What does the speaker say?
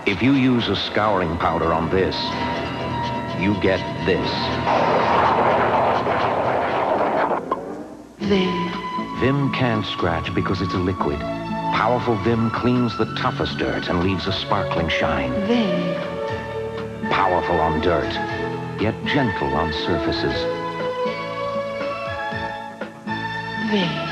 If you use a scouring powder on this, you get this. Vim can't scratch because it's a liquid. Powerful Vim cleans the toughest dirt and leaves a sparkling shine. Powerful on dirt, yet gentle on surfaces.